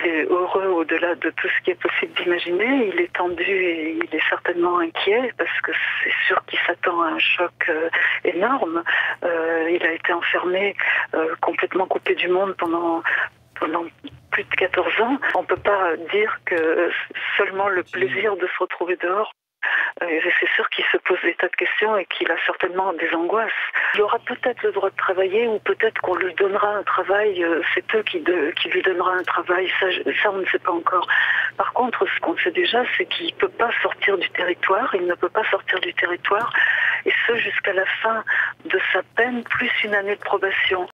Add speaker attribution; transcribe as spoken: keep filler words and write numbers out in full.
Speaker 1: est heureux au-delà de tout ce qui est possible d'imaginer. Il est tendu et il est certainement inquiet parce que c'est sûr qu'il s'attend à un choc euh, énorme. Euh, il a été enfermé, euh, complètement coupé du monde pendant pendant plus de quatorze ans. On ne peut pas dire que seulement le plaisir de se retrouver dehors. Euh, c'est sûr qu'il se pose des tas de questions et qu'il a certainement des angoisses. Il aura peut-être le droit de travailler ou peut-être qu'on lui donnera un travail. Euh, c'est eux qui, de, qui lui donnera un travail. Ça, ça, on ne sait pas encore. Par contre, ce qu'on sait déjà, c'est qu'il ne peut pas sortir du territoire. Il ne peut pas sortir du territoire. Et ce, jusqu'à la fin de sa peine, plus une année de probation.